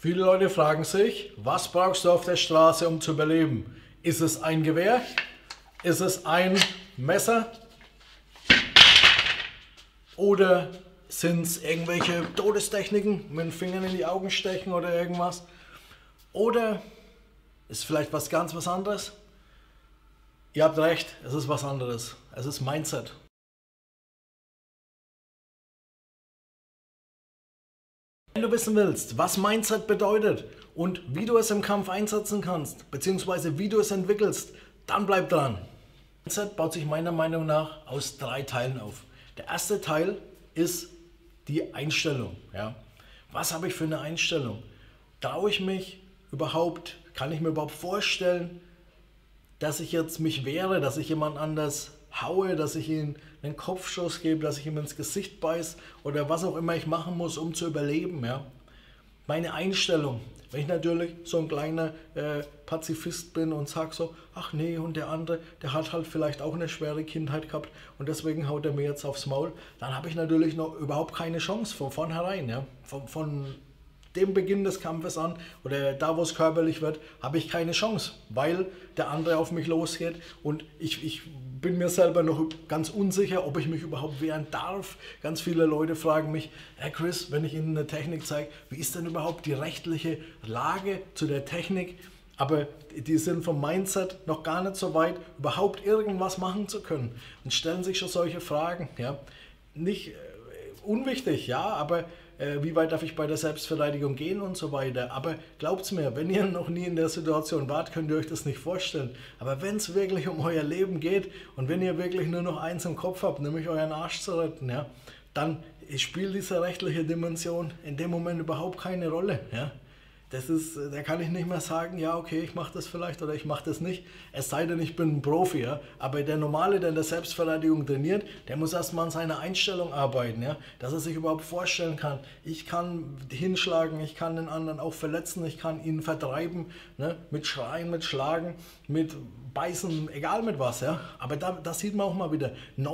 Viele Leute fragen sich, was brauchst du auf der Straße, um zu überleben? Ist es ein Gewehr? Ist es ein Messer? Oder sind es irgendwelche Todestechniken, mit den Fingern in die Augen stechen oder irgendwas? Oder ist vielleicht was ganz was anderes? Ihr habt recht, es ist was anderes. Es ist Mindset. Wenn du wissen willst, was Mindset bedeutet und wie du es im Kampf einsetzen kannst, beziehungsweise wie du es entwickelst, dann bleib dran. Mindset baut sich meiner Meinung nach aus 3 Teilen auf. Der erste Teil ist die Einstellung. Ja? Was habe ich für eine Einstellung? Traue ich mich überhaupt, kann ich mir überhaupt vorstellen, dass ich jetzt mich wehre, dass ich jemand anders haue, dass ich ihm einen Kopfschuss gebe, dass ich ihm ins Gesicht beiße oder was auch immer ich machen muss, um zu überleben. Ja? Meine Einstellung, wenn ich natürlich so ein kleiner Pazifist bin und sage so, ach nee, und der andere, der hat halt vielleicht auch eine schwere Kindheit gehabt und deswegen haut er mir jetzt aufs Maul, dann habe ich natürlich noch überhaupt keine Chance von vornherein. Ja? Von dem Beginn des Kampfes an oder da, wo es körperlich wird, habe ich keine Chance, weil der andere auf mich losgeht und ich bin mir selber noch ganz unsicher, ob ich mich überhaupt wehren darf. Ganz viele Leute fragen mich, Herr Chris, wenn ich Ihnen eine Technik zeige, wie ist denn überhaupt die rechtliche Lage zu der Technik? Aber die sind vom Mindset noch gar nicht so weit, überhaupt irgendwas machen zu können und stellen sich schon solche Fragen. Ja? Nicht unwichtig, ja, aber wie weit darf ich bei der Selbstverteidigung gehen und so weiter. Aber glaubt's mir, wenn ihr noch nie in der Situation wart, könnt ihr euch das nicht vorstellen. Aber wenn es wirklich um euer Leben geht und wenn ihr wirklich nur noch eins im Kopf habt, nämlich euren Arsch zu retten, ja, dann spielt diese rechtliche Dimension in dem Moment überhaupt keine Rolle. Ja. Da kann ich nicht mehr sagen, ja okay, ich mache das vielleicht oder ich mache das nicht. Es sei denn, ich bin ein Profi. Ja? Aber der Normale, der in der Selbstverteidigung trainiert, der muss erstmal an seiner Einstellung arbeiten. Ja? Dass er sich überhaupt vorstellen kann, ich kann hinschlagen, ich kann den anderen auch verletzen, ich kann ihn vertreiben, ne? Mit Schreien, mit Schlagen, mit Beißen, egal mit was. Ja? Aber da sieht man auch mal wieder,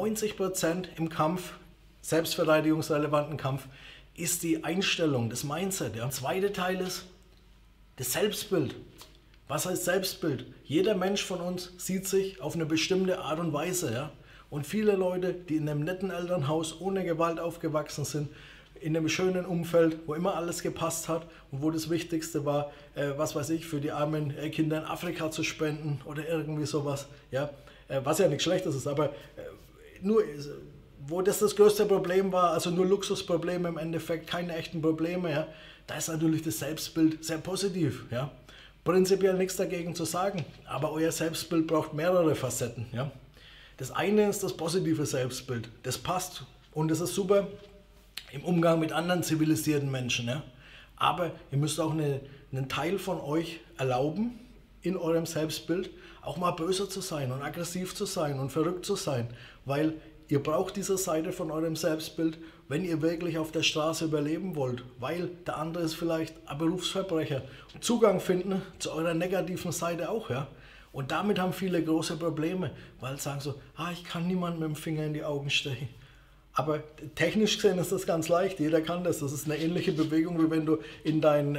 90% im Kampf, selbstverteidigungsrelevanten Kampf, ist die Einstellung, das Mindset. Ja? Der zweite Teil ist das Selbstbild. Was heißt Selbstbild? Jeder Mensch von uns sieht sich auf eine bestimmte Art und Weise. Ja? Und viele Leute, die in einem netten Elternhaus ohne Gewalt aufgewachsen sind, in einem schönen Umfeld, wo immer alles gepasst hat und wo das Wichtigste war, was weiß ich, für die armen Kinder in Afrika zu spenden oder irgendwie sowas. Ja? Was ja nichts Schlechtes ist, aber nur wo das größte Problem war, also nur Luxusprobleme im Endeffekt, keine echten Probleme, ja, da ist natürlich das Selbstbild sehr positiv. Ja. Prinzipiell nichts dagegen zu sagen, aber euer Selbstbild braucht mehrere Facetten. Ja. Das eine ist das positive Selbstbild, das passt und das ist super im Umgang mit anderen zivilisierten Menschen. Ja. Aber ihr müsst auch einen Teil von euch erlauben, in eurem Selbstbild auch mal böse zu sein und aggressiv zu sein und verrückt zu sein, weil ihr braucht diese Seite von eurem Selbstbild, wenn ihr wirklich auf der Straße überleben wollt, weil der andere ist vielleicht ein Berufsverbrecher. Zugang finden zu eurer negativen Seite auch, ja. Und damit haben viele große Probleme, weil sie sagen so, ich kann niemandem mit dem Finger in die Augen stechen. Aber technisch gesehen ist das ganz leicht, jeder kann das. Das ist eine ähnliche Bewegung, wie wenn du in deinen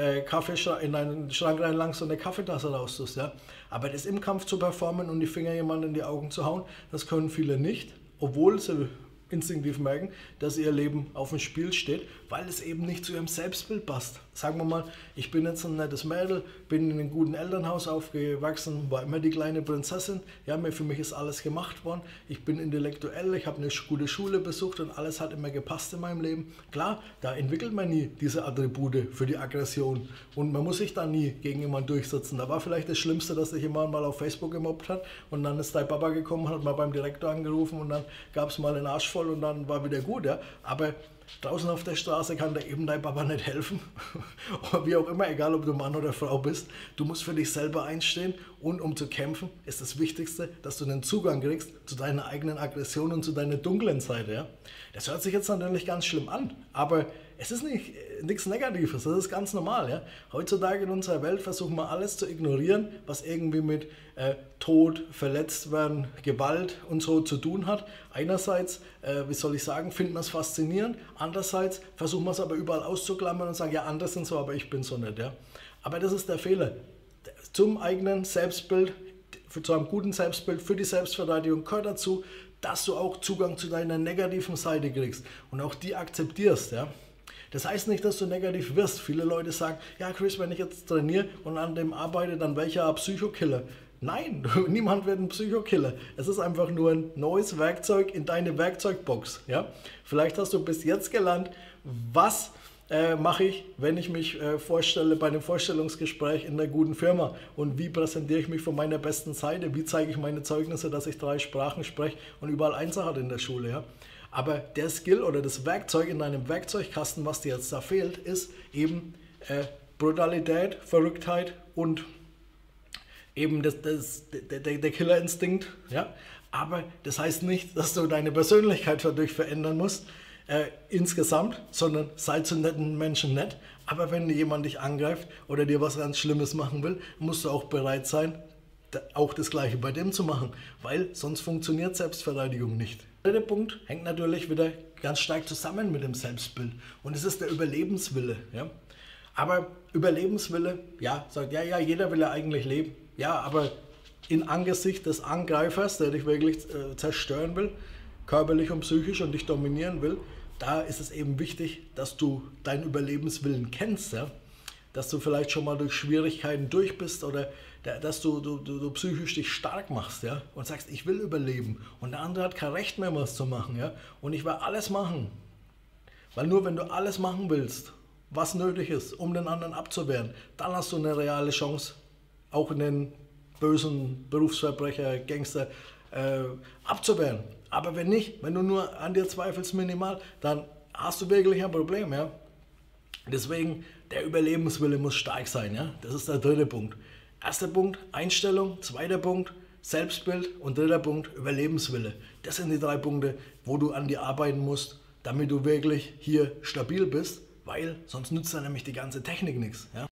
Schrank reinlangst und eine Kaffeetasse raustust. Ja? Aber das im Kampf zu performen und die Finger jemandem in die Augen zu hauen, das können viele nicht. Obwohl sie instinktiv merken, dass ihr Leben auf dem Spiel steht, weil es eben nicht zu ihrem Selbstbild passt. Sagen wir mal, ich bin jetzt ein nettes Mädel, bin in einem guten Elternhaus aufgewachsen, war immer die kleine Prinzessin, ja, für mich ist alles gemacht worden, ich bin intellektuell, ich habe eine gute Schule besucht und alles hat immer gepasst in meinem Leben. Klar, da entwickelt man nie diese Attribute für die Aggression und man muss sich da nie gegen jemanden durchsetzen. Da war vielleicht das Schlimmste, dass sich jemand mal auf Facebook gemobbt hat und dann ist dein Papa gekommen, hat mal beim Direktor angerufen und dann gab es mal einen Arsch voll und dann war wieder gut. Ja? Aber draußen auf der Straße kann dir eben dein Papa nicht helfen. Wie auch immer, egal ob du Mann oder Frau bist. Du musst für dich selber einstehen und um zu kämpfen ist das Wichtigste, dass du einen Zugang kriegst zu deiner eigenen Aggression und zu deiner dunklen Seite. Ja? Das hört sich jetzt natürlich ganz schlimm an, aber Es ist nichts Negatives, das ist ganz normal. Ja? Heutzutage in unserer Welt versuchen wir alles zu ignorieren, was irgendwie mit Tod, Verletztwerden, Gewalt und so zu tun hat. Einerseits, wie soll ich sagen, finden wir es faszinierend. Andererseits versuchen wir es aber überall auszuklammern und sagen, ja, andere sind so, aber ich bin so nicht. Ja? Aber das ist der Fehler. Zum eigenen Selbstbild, zu einem guten Selbstbild, für die Selbstverteidigung gehört dazu, dass du auch Zugang zu deiner negativen Seite kriegst und auch die akzeptierst. Ja? Das heißt nicht, dass du negativ wirst. Viele Leute sagen, ja Chris, wenn ich jetzt trainiere und an dem arbeite, dann wäre ich ja ein Psychokiller. Nein, niemand wird ein Psychokiller. Es ist einfach nur ein neues Werkzeug in deine Werkzeugbox. Ja? Vielleicht hast du bis jetzt gelernt, was mache ich, wenn ich mich vorstelle bei einem Vorstellungsgespräch in einer guten Firma und wie präsentiere ich mich von meiner besten Seite, wie zeige ich meine Zeugnisse, dass ich 3 Sprachen spreche und überall Einser hatte in der Schule. Ja? Aber der Skill oder das Werkzeug in deinem Werkzeugkasten, was dir jetzt da fehlt, ist eben Brutalität, Verrücktheit und eben der Killerinstinkt. Ja? Aber das heißt nicht, dass du deine Persönlichkeit dadurch verändern musst, insgesamt, sondern sei zu netten Menschen nett. Aber wenn jemand dich angreift oder dir was ganz Schlimmes machen will, musst du auch bereit sein, auch das Gleiche bei dem zu machen, weil sonst funktioniert Selbstverteidigung nicht. Der dritte Punkt hängt natürlich wieder ganz stark zusammen mit dem Selbstbild und es ist der Überlebenswille. Ja? Aber Überlebenswille, ja, sagt, ja, jeder will ja eigentlich leben. Ja, aber in Angesicht des Angreifers, der dich wirklich zerstören will, körperlich und psychisch und dich dominieren will, da ist es eben wichtig, dass du deinen Überlebenswillen kennst, ja? Dass du vielleicht schon mal durch Schwierigkeiten durch bist oder dass du psychisch dich stark machst, ja? Und sagst, ich will überleben und der andere hat kein Recht mehr, was zu machen, ja? Und ich werde alles machen, weil nur wenn du alles machen willst, was nötig ist, um den anderen abzuwehren, dann hast du eine reale Chance, auch den bösen Berufsverbrecher, Gangster abzuwehren. Aber wenn nicht, wenn du nur an dir zweifelst minimal, dann hast du wirklich ein Problem. Ja? Deswegen, der Überlebenswille muss stark sein. Ja? Das ist der dritte Punkt. Erster Punkt, Einstellung. Zweiter Punkt, Selbstbild. Und dritter Punkt, Überlebenswille. Das sind die 3 Punkte, wo du an dir arbeiten musst, damit du wirklich hier stabil bist, weil sonst nützt dann nämlich die ganze Technik nichts. Ja?